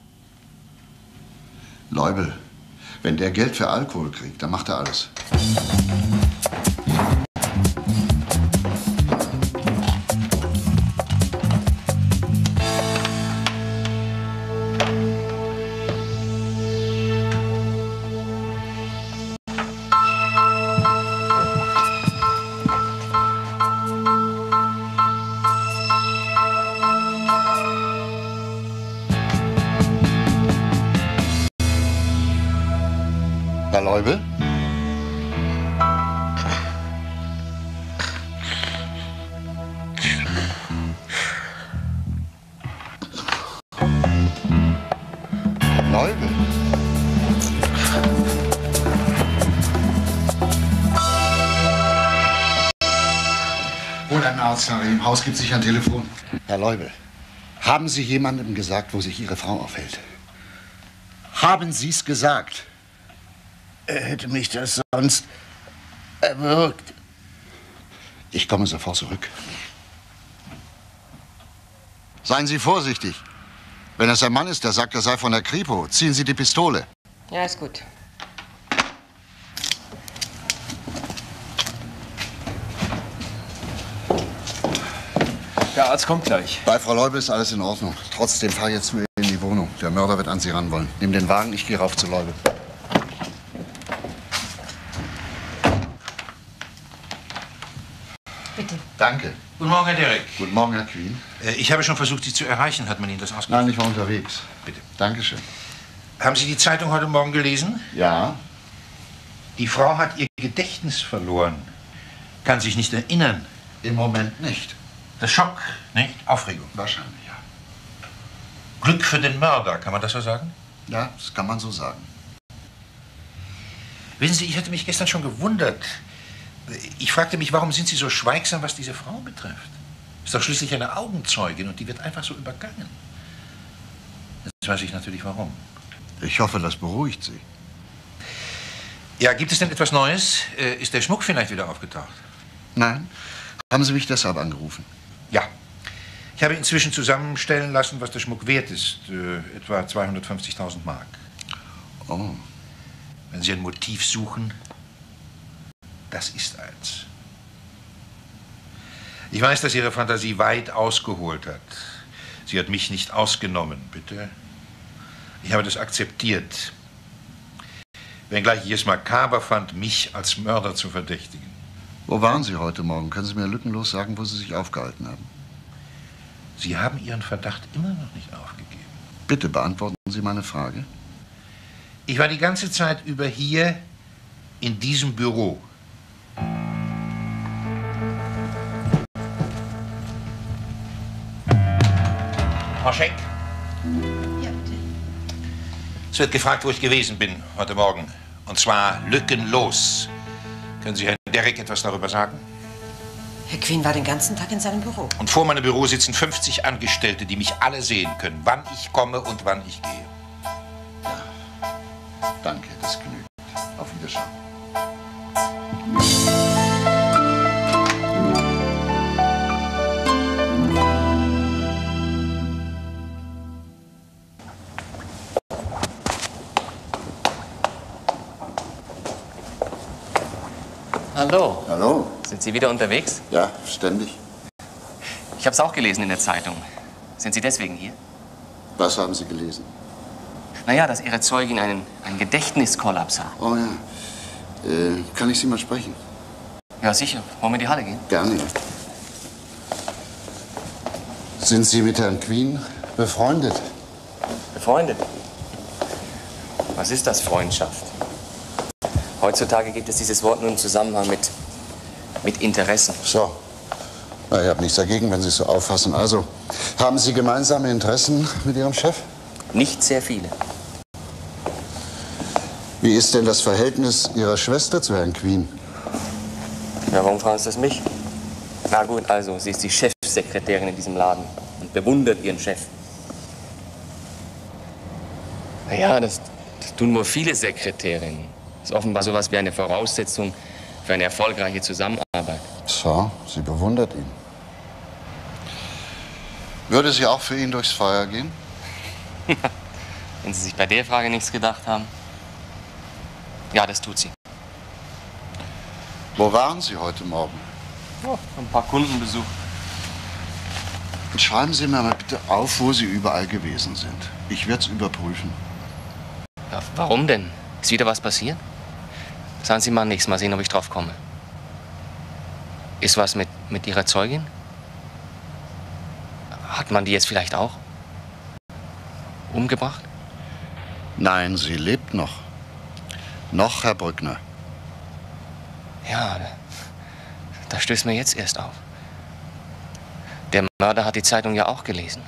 Leubel, wenn der Geld für Alkohol kriegt, dann macht er alles. Herr Leubel? hol einen Arzt, Harry. Im Haus gibt es sicher ein Telefon. Herr Leubel, haben Sie jemandem gesagt, wo sich Ihre Frau aufhält? Haben Sie es gesagt? Er hätte mich das sonst erwürgt. Ich komme sofort zurück. Seien Sie vorsichtig. Wenn es ein Mann ist, der sagt, er sei von der Kripo, ziehen Sie die Pistole. Ja, ist gut. Der Arzt kommt gleich. Bei Frau Leubel ist alles in Ordnung. Trotzdem fahr jetzt zu ihr in die Wohnung. Der Mörder wird an Sie ran wollen. Nimm den Wagen, ich gehe rauf zu Leubel. Bitte. Danke. Guten Morgen, Herr Derrick. Guten Morgen, Herr Queen. Ich habe schon versucht, Sie zu erreichen. Hat man Ihnen das ausgemacht? Nein, ich war unterwegs. Bitte. Dankeschön. Haben Sie die Zeitung heute Morgen gelesen? Ja. Die Frau hat ihr Gedächtnis verloren. Kann sich nicht erinnern. Im Moment nicht. Der Schock, nicht? Aufregung. Wahrscheinlich, ja. Glück für den Mörder, kann man das so sagen? Ja, das kann man so sagen. Wissen Sie, ich hatte mich gestern schon gewundert. Ich fragte mich, warum sind Sie so schweigsam, was diese Frau betrifft? Ist doch schließlich eine Augenzeugin und die wird einfach so übergangen. Jetzt weiß ich natürlich, warum. Ich hoffe, das beruhigt Sie. Ja, gibt es denn etwas Neues? Ist der Schmuck vielleicht wieder aufgetaucht? Nein. Haben Sie mich deshalb angerufen? Ja. Ich habe inzwischen zusammenstellen lassen, was der Schmuck wert ist. Etwa 250.000 Mark. Oh. Wenn Sie ein Motiv suchen, das ist eins. Ich weiß, dass Ihre Fantasie weit ausgeholt hat. Sie hat mich nicht ausgenommen, bitte. Ich habe das akzeptiert. Wenngleich ich es makaber fand, mich als Mörder zu verdächtigen. Wo waren Sie heute Morgen? Können Sie mir lückenlos sagen, wo Sie sich aufgehalten haben? Sie haben Ihren Verdacht immer noch nicht aufgegeben. Bitte beantworten Sie meine Frage. Ich war die ganze Zeit über hier in diesem Büro. Frau Schenk? Ja, bitte. Es wird gefragt, wo ich gewesen bin heute Morgen. Und zwar lückenlos. Können Sie Herrn Derrick etwas darüber sagen? Herr Queen war den ganzen Tag in seinem Büro. Und vor meinem Büro sitzen 50 Angestellte, die mich alle sehen können, wann ich komme und wann ich gehe. Danke, das genügt. Auf Wiedersehen. Hallo. Hallo. Sind Sie wieder unterwegs? Ja, ständig. Ich habe es auch gelesen in der Zeitung. Sind Sie deswegen hier? Was haben Sie gelesen? Naja, dass Ihre Zeugin einen Gedächtniskollaps hat. Oh ja. Kann ich Sie mal sprechen? Ja, sicher. Wollen wir in die Halle gehen? Gerne. Sind Sie mit Herrn Queen befreundet? Befreundet? Was ist das, Freundschaft? Heutzutage gibt es dieses Wort nur im Zusammenhang mit Interessen. So. Na, ich habe nichts dagegen, wenn Sie es so auffassen. Also, haben Sie gemeinsame Interessen mit Ihrem Chef? Nicht sehr viele. Wie ist denn das Verhältnis Ihrer Schwester zu Herrn Queen? Ja, warum fragen Sie das mich? Na gut, also, sie ist die Chefsekretärin in diesem Laden und bewundert ihren Chef. Naja, das tun wohl viele Sekretärinnen. Das ist offenbar sowas wie eine Voraussetzung für eine erfolgreiche Zusammenarbeit. So, sie bewundert ihn. Würde sie auch für ihn durchs Feuer gehen? Wenn Sie sich bei der Frage nichts gedacht haben. Ja, das tut sie. Wo waren Sie heute Morgen? Oh, ein paar Kunden besucht. Schreiben Sie mir mal bitte auf, wo Sie überall gewesen sind. Ich werde es überprüfen. Ja, warum denn? Ist wieder was passiert? Sagen Sie mal nichts, mal sehen, ob ich drauf komme. Ist was mit Ihrer Zeugin? Hat man die jetzt vielleicht auch umgebracht? Nein, sie lebt noch. Noch, Herr Brückner. Ja, das stößt mir jetzt erst auf. Der Mörder hat die Zeitung ja auch gelesen.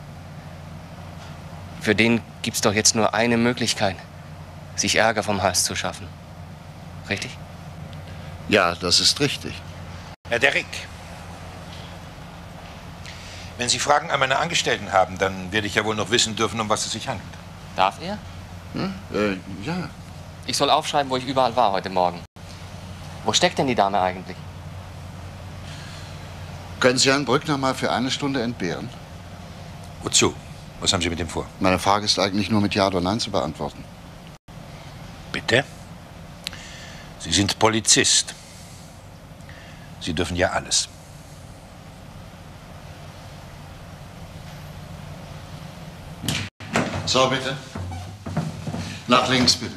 Für den gibt's doch jetzt nur eine Möglichkeit, sich Ärger vom Hals zu schaffen. Richtig? Ja, das ist richtig. Herr Derrick, Wenn Sie Fragen an meine Angestellten haben, dann werde ich ja wohl noch wissen dürfen, um was es sich handelt. Darf er? Ja. Ich soll aufschreiben, wo ich überall war heute Morgen. Wo steckt denn die Dame eigentlich? Können Sie Herrn Brückner mal für eine Stunde entbehren? Wozu? Was haben Sie mit ihm vor? Meine Frage ist eigentlich nur mit Ja oder Nein zu beantworten. Bitte? Sie sind Polizist. Sie dürfen ja alles. So, bitte. Nach links, bitte.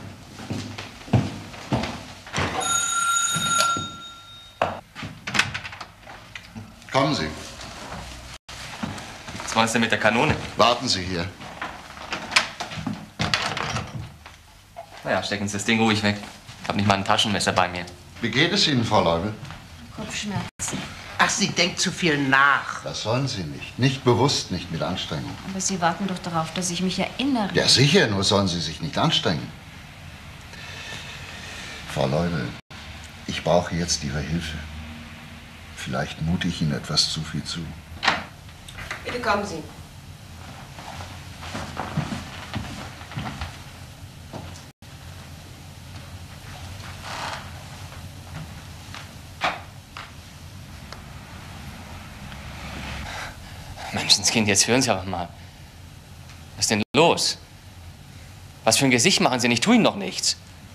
Kommen Sie. Was wollen Sie denn mit der Kanone? Warten Sie hier. Naja, stecken Sie das Ding ruhig weg. Ich habe nicht mal ein Taschenmesser bei mir. Wie geht es Ihnen, Frau Leubel? Kopfschmerzen. Ach, sie denkt zu viel nach. Das sollen Sie nicht. Nicht bewusst, nicht mit Anstrengung. Aber Sie warten doch darauf, dass ich mich erinnere. Ja, sicher, nur sollen Sie sich nicht anstrengen. Frau Leubel, ich brauche jetzt Ihre Hilfe. Vielleicht mute ich Ihnen etwas zu viel zu. Bitte kommen Sie. Menschenskind, jetzt hören Sie aber mal. Was ist denn los? Was für ein Gesicht machen Sie? Ich tue Ihnen doch nichts.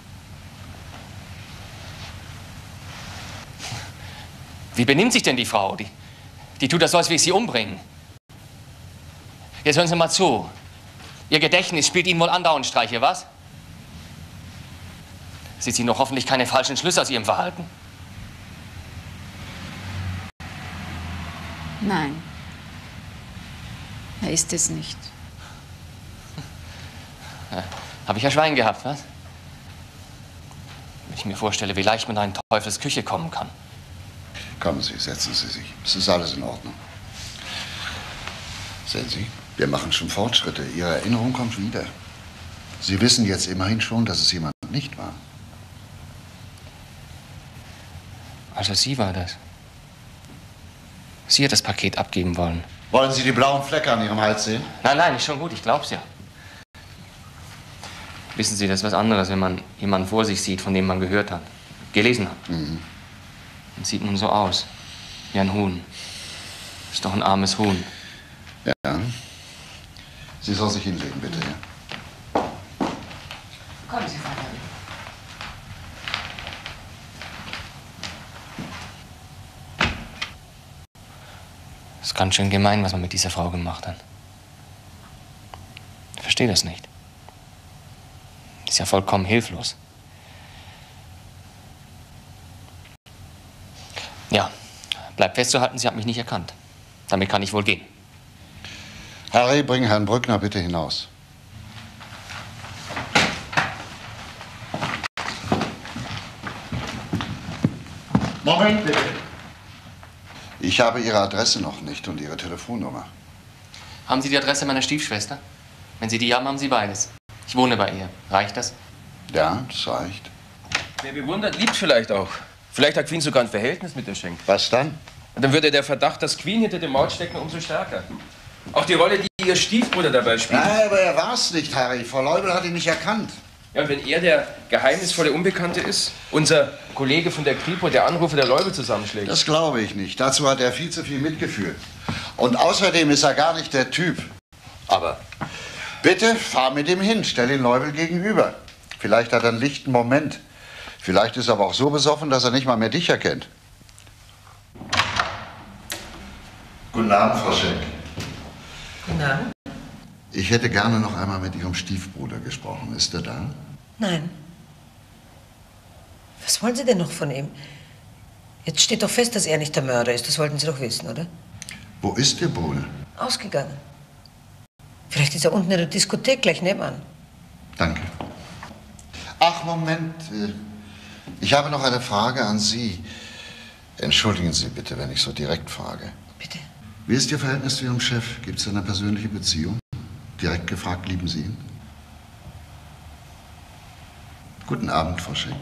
Wie benimmt sich denn die Frau? Die tut das so, als will ich sie umbringen. Jetzt hören Sie mal zu. Ihr Gedächtnis spielt Ihnen wohl andauernd Streiche, was? Sie ziehen doch hoffentlich keine falschen Schlüsse aus Ihrem Verhalten. Nein. Er ist es nicht. Ja, habe ich ja Schwein gehabt, was? Wenn ich mir vorstelle, wie leicht man in Teufels Küche kommen kann. Kommen Sie, setzen Sie sich. Es ist alles in Ordnung. Sehen Sie, wir machen schon Fortschritte. Ihre Erinnerung kommt wieder. Sie wissen jetzt immerhin schon, dass es jemand nicht war. Also sie war das. Sie hat das Paket abgeben wollen. Wollen Sie die blauen Flecke an Ihrem Hals sehen? Nein, nein, ist schon gut, ich glaub's ja. Wissen Sie, das ist was anderes, wenn man jemanden vor sich sieht, von dem man gehört hat, gelesen hat. Mhm. Und sieht nun so aus, wie ein Huhn. Ist doch ein armes Huhn. Ja. Sie soll sich hinlegen, bitte. Ja. Kommen Sie, Vater. Das ist ganz schön gemein, was man mit dieser Frau gemacht hat. Ich verstehe das nicht. Die ist ja vollkommen hilflos. Ja, bleibt festzuhalten, sie hat mich nicht erkannt. Damit kann ich wohl gehen. Harry, bring Herrn Brückner bitte hinaus. Moment, bitte. Ich habe Ihre Adresse noch nicht und Ihre Telefonnummer. Haben Sie die Adresse meiner Stiefschwester? Wenn Sie die haben, haben Sie beides. Ich wohne bei ihr. Reicht das? Ja, das reicht. Wer bewundert, liebt vielleicht auch. Vielleicht hat Queen sogar ein Verhältnis mit der Schenk. Was dann? Und dann würde der Verdacht, dass Queen hinter dem Mord steckt, umso stärker. Auch die Rolle, die ihr Stiefbruder dabei spielt. Nein, aber er war's nicht, Harry. Frau Leubel hat ihn nicht erkannt. Ja, und wenn er der geheimnisvolle Unbekannte ist, unser Kollege von der Kripo, der Anrufer der Leubel zusammenschlägt. Das glaube ich nicht. Dazu hat er viel zu viel Mitgefühl. Und außerdem ist er gar nicht der Typ. Aber bitte fahr mit ihm hin, stell ihn Leubel gegenüber. Vielleicht hat er einen lichten Moment. Vielleicht ist er aber auch so besoffen, dass er nicht mal mehr dich erkennt. Guten Abend, Frau Schenk. Guten Abend. Ich hätte gerne noch einmal mit Ihrem Stiefbruder gesprochen. Ist er da? Nein. Was wollen Sie denn noch von ihm? Jetzt steht doch fest, dass er nicht der Mörder ist. Das wollten Sie doch wissen, oder? Wo ist Ihr Bruder? Ausgegangen. Vielleicht ist er unten in der Diskothek gleich nebenan. Danke. Ach, Moment. Ich habe noch eine Frage an Sie. Entschuldigen Sie bitte, wenn ich so direkt frage. Bitte? Wie ist Ihr Verhältnis zu Ihrem Chef? Gibt es eine persönliche Beziehung? Direkt gefragt, lieben Sie ihn? Guten Abend, Frau Schenk.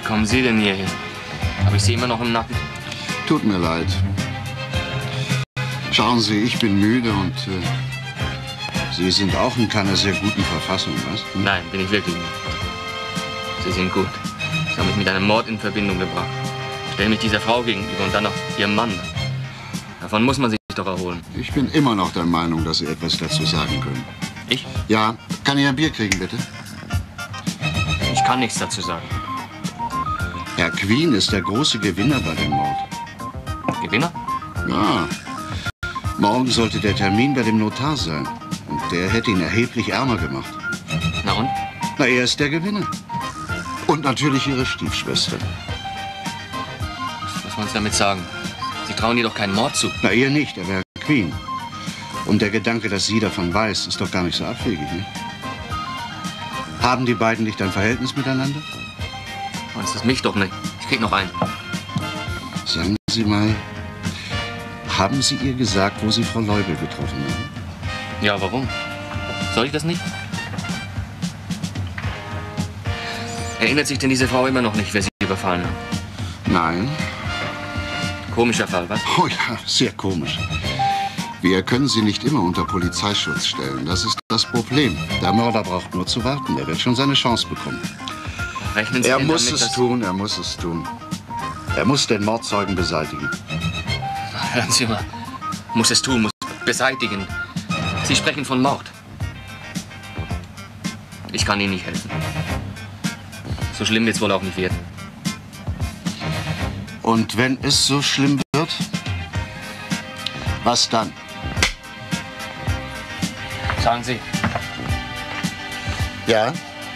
kommen Sie denn hier hin? Habe ich Sie immer noch im Nacken? Tut mir leid. Schauen Sie, ich bin müde und Sie sind auch in keiner sehr guten Verfassung, was? Nein, bin ich wirklich nicht. Sie sind gut. Sie haben mich mit einem Mord in Verbindung gebracht. Stellen mich dieser Frau gegenüber und dann noch Ihrem Mann. Davon muss man sich doch erholen. Ich bin immer noch der Meinung, dass Sie etwas dazu sagen können. Ich? Ja. Kann ich ein Bier kriegen, bitte? Ich kann nichts dazu sagen. Herr Queen ist der große Gewinner bei dem Mord. Gewinner? Ja. Morgen sollte der Termin bei dem Notar sein. Und der hätte ihn erheblich ärmer gemacht. Na und? Na, er ist der Gewinner. Und natürlich Ihre Stiefschwester. Was wollen Sie damit sagen? Sie trauen ihr doch keinen Mord zu. Na, ihr nicht, er wäre Queen. Und der Gedanke, dass sie davon weiß, ist doch gar nicht so abwegig, ne? Haben die beiden nicht ein Verhältnis miteinander? Und das mich doch nicht. Ich krieg noch einen. Sagen Sie mal, haben Sie ihr gesagt, wo Sie Frau Leubel getroffen haben? Ja, warum? Soll ich das nicht? Erinnert sich denn diese Frau immer noch nicht, wer sie überfallen hat? Nein. Komischer Fall, was? Oh ja, sehr komisch. Wir können sie nicht immer unter Polizeischutz stellen. Das ist das Problem. Der Mörder braucht nur zu warten. Er wird schon seine Chance bekommen. Rechnen Sie Er denn muss damit, es tun, er muss es tun. Er muss den Mordzeugen beseitigen. Hören Sie mal. Muss es tun, muss beseitigen. Sie sprechen von Mord. Ich kann Ihnen nicht helfen. So schlimm wird es wohl auch nicht werden. Und wenn es so schlimm wird, was dann? Sagen Sie. Ja?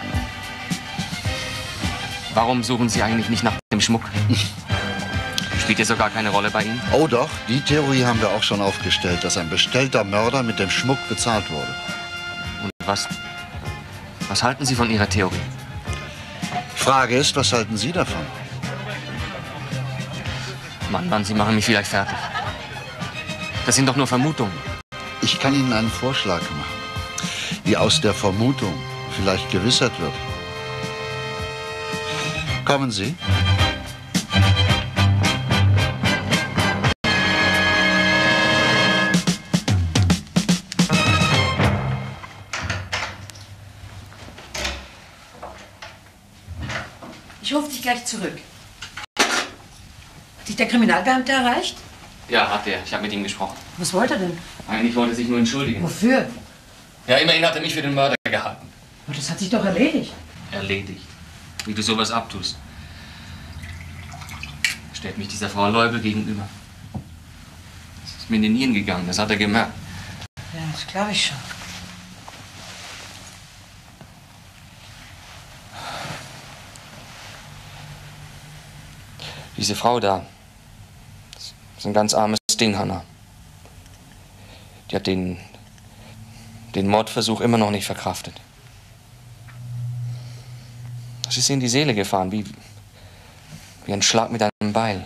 Warum suchen Sie eigentlich nicht nach dem Schmuck? Spielt ja sogar keine Rolle bei Ihnen? Oh doch, die Theorie haben wir auch schon aufgestellt, dass ein bestellter Mörder mit dem Schmuck bezahlt wurde. Und was halten Sie von Ihrer Theorie? Frage ist, was halten Sie davon? Mann, Sie machen mich vielleicht fertig. Das sind doch nur Vermutungen. Ich kann Ihnen einen Vorschlag machen, wie aus der Vermutung vielleicht gewissert wird. Kommen Sie. Ich rufe dich gleich zurück. Hat dich der Kriminalbeamte erreicht? Ja, hat er. Ich habe mit ihm gesprochen. Was wollte er denn? Eigentlich wollte er sich nur entschuldigen. Wofür? Ja, immerhin hat er mich für den Mörder gehalten. Aber das hat sich doch erledigt. Erledigt. Wie du sowas abtust. Stellt mich dieser Frau Leubel gegenüber. Das ist mir in den Nieren gegangen, das hat er gemerkt. Ja, das glaube ich schon. Diese Frau da, das ist ein ganz armes Ding, Hannah. Die hat den Mordversuch immer noch nicht verkraftet. Das ist ihr in die Seele gefahren, wie ein Schlag mit einem Beil.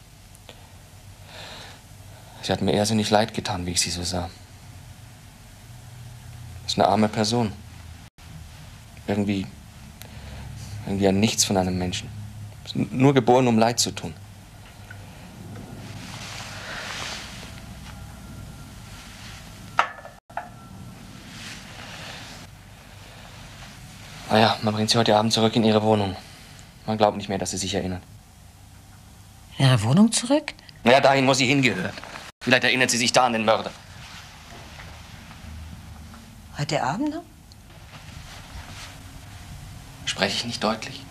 Sie hat mir irrsinnig leid getan, wie ich sie so sah. Das ist eine arme Person. Irgendwie ein Nichts von einem Menschen. Ist nur geboren, um Leid zu tun. Naja, man bringt sie heute Abend zurück in ihre Wohnung. Man glaubt nicht mehr, dass sie sich erinnert. In ihre Wohnung zurück? Naja, dahin, wo sie hingehört. Vielleicht erinnert sie sich da an den Mörder. Heute Abend noch? Spreche ich nicht deutlich?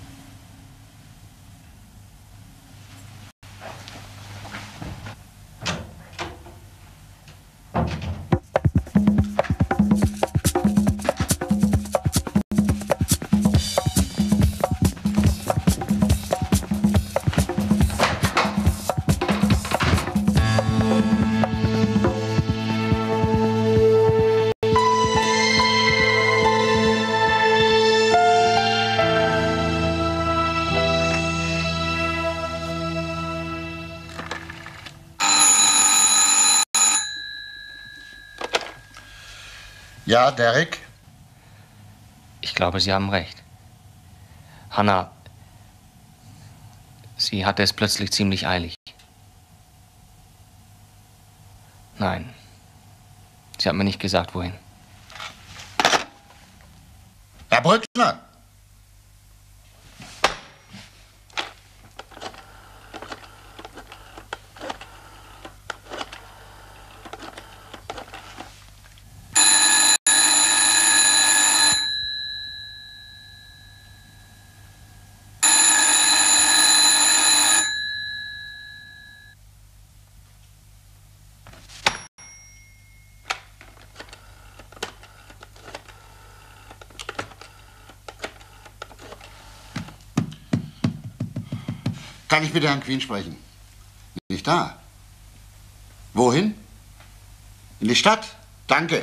Ja, Derek? Ich glaube, Sie haben recht. Hannah, Sie hatte es plötzlich ziemlich eilig. Nein. Sie hat mir nicht gesagt, wohin. Herr Brückner! Kann ich mit Herrn Queen sprechen? Nicht da. Wohin? In die Stadt? Danke.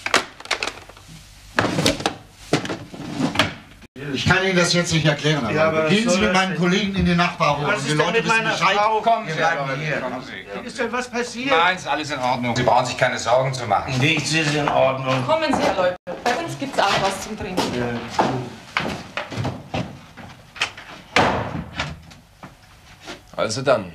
Ich kann Ihnen das jetzt nicht erklären, aber, Ja, aber gehen Sie soll mit das meinen denn- Kollegen in die Nachbarwohnung. Was ist Die denn Leute mit wissen meiner Bescheid. Frau? Kommen Wir Sie, bleiben Leute, hier. kommen Sie. Ist denn was passiert? Nein, ist alles in Ordnung. Sie brauchen sich keine Sorgen zu machen. Nichts ist in Ordnung. Kommen Sie, Herr Leute. Bei uns gibt's auch was zum Trinken. Also dann.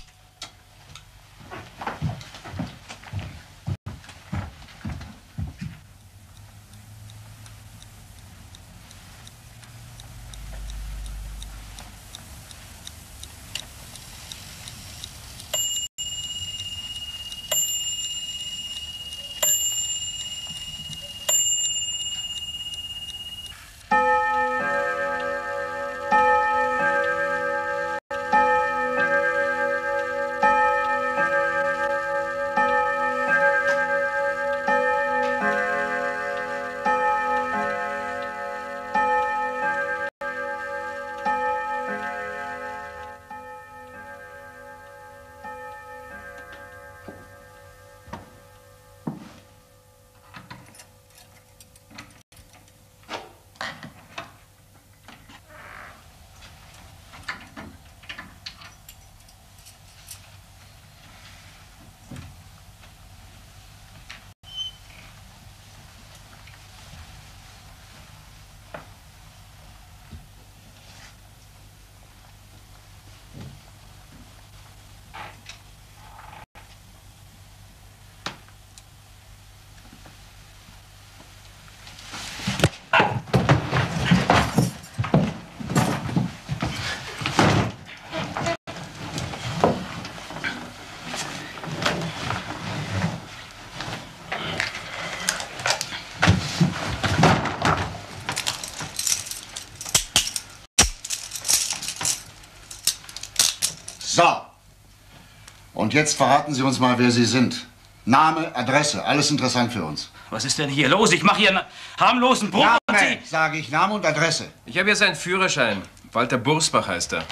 So. Und jetzt verraten Sie uns mal, wer Sie sind. Name, Adresse, alles interessant für uns. Was ist denn hier los? Ich mache hier einen harmlosen Bruch. Name, sage ich, Name und Adresse. Ich habe hier seinen Führerschein. Walter Bursbach heißt er.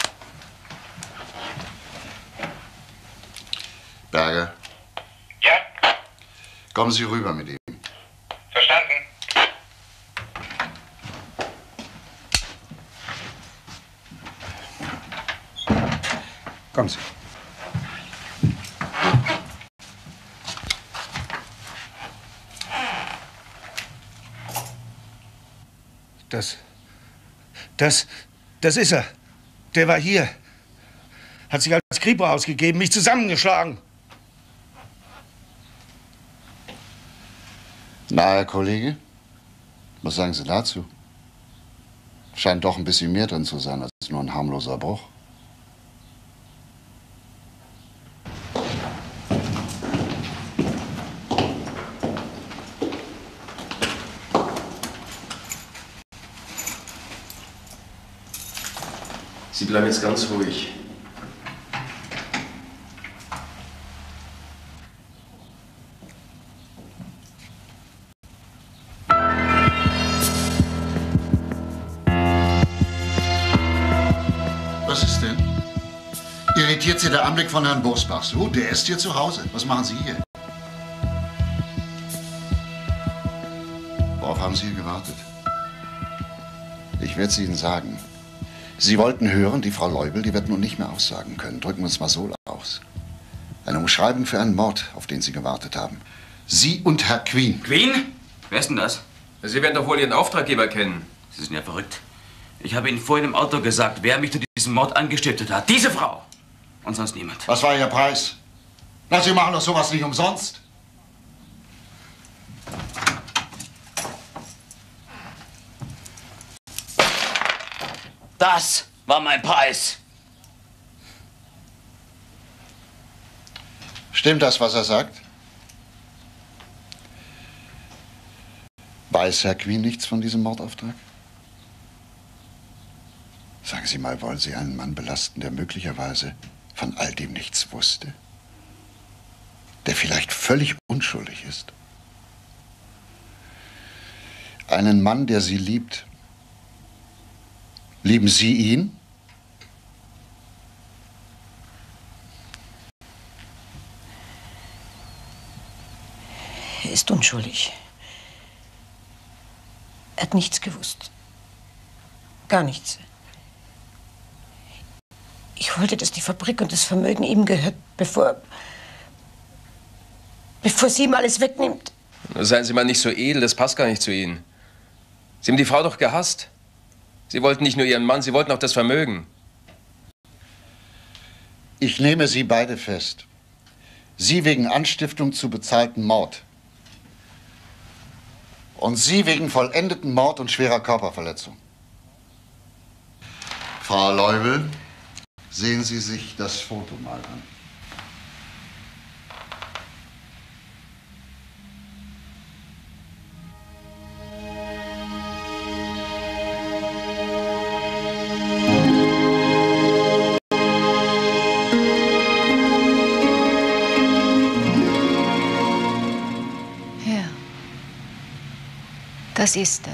Berger. Ja? Kommen Sie rüber mit ihm. Verstanden. Kommen Sie. Das ist er. Der war hier. Hat sich als Kripo ausgegeben, mich zusammengeschlagen. Na, Herr Kollege, was sagen Sie dazu? Scheint doch ein bisschen mehr drin zu sein als nur ein harmloser Bruch. Sie bleiben jetzt ganz ruhig. Was ist denn? Irritiert Sie der Anblick von Herrn Bursbach so? Der ist hier zu Hause. Was machen Sie hier? Worauf haben Sie hier gewartet? Ich werde es Ihnen sagen. Sie wollten hören, die Frau Leubel, die wird nun nicht mehr aussagen können. Drücken wir uns mal so aus. Eine Umschreibung für einen Mord, auf den Sie gewartet haben. Sie und Herr Queen. Queen? Wer ist denn das? Sie werden doch wohl Ihren Auftraggeber kennen. Sie sind ja verrückt. Ich habe Ihnen vorhin im Auto gesagt, wer mich zu diesem Mord angestiftet hat. Diese Frau. Und sonst niemand. Was war Ihr Preis? Na, Sie machen doch sowas nicht umsonst. Das war mein Preis. Stimmt das, was er sagt? Weiß Herr Queen nichts von diesem Mordauftrag? Sagen Sie mal, wollen Sie einen Mann belasten, der möglicherweise von all dem nichts wusste? Der vielleicht völlig unschuldig ist? Einen Mann, der Sie liebt. Lieben Sie ihn? Er ist unschuldig. Er hat nichts gewusst. Gar nichts. Ich wollte, dass die Fabrik und das Vermögen ihm gehört, bevor sie ihm alles wegnimmt. Seien Sie mal nicht so edel, das passt gar nicht zu Ihnen. Sie haben die Frau doch gehasst. Sie wollten nicht nur Ihren Mann, Sie wollten auch das Vermögen. Ich nehme Sie beide fest. Sie wegen Anstiftung zu bezahlten Mord. Und Sie wegen vollendeten Mord und schwerer Körperverletzung. Frau Leubel, sehen Sie sich das Foto mal an. Ja. Das ist er.